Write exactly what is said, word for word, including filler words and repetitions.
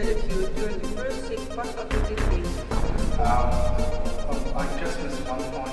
with you during the first six months of your degree? Um, well, I just missed one point.